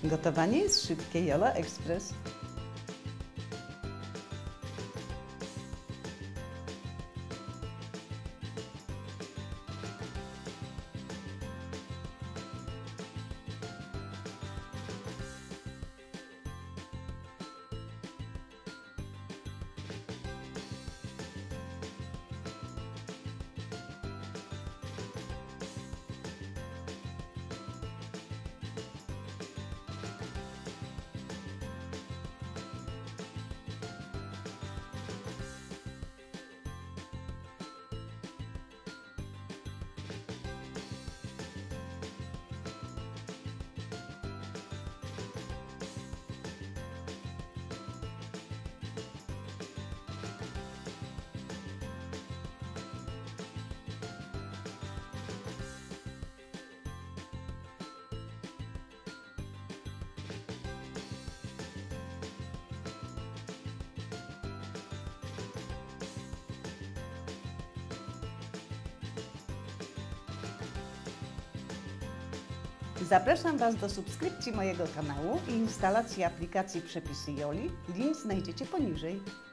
Gotowanie jest szybkie, Jola Express. Zapraszam Was do subskrypcji mojego kanału i instalacji aplikacji Przepisy Joli. Link znajdziecie poniżej.